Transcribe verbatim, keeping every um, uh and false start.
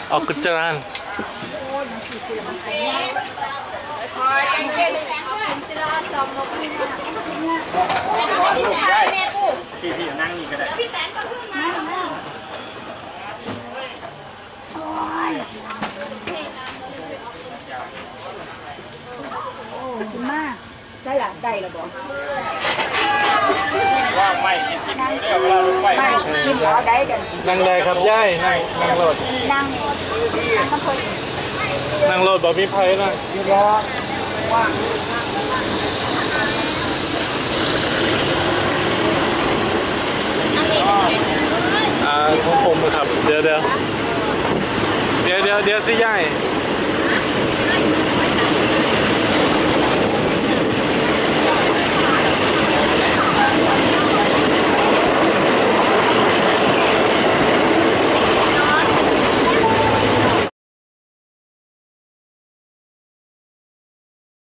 ออกกุจรานพี่พี่นั่งนี่ก็ได้พี่แสนก็ขึ้นมาโอ้ยกินมากได้หลังได้หรอบอกว่าไม่กินกินเดี๋ยวเวลารถไฟไม่กินเอาได้กันนั่งเลยครับย่ายนั่งนั่งรถนั่งนั่งคนนั่งรถบ่มีไผ่นะอยู่รอว่าอ่าของผมครับเดี๋ยวเดี๋ยวเดี๋ยวเดี๋ยวเดี๋ยวสิย่าย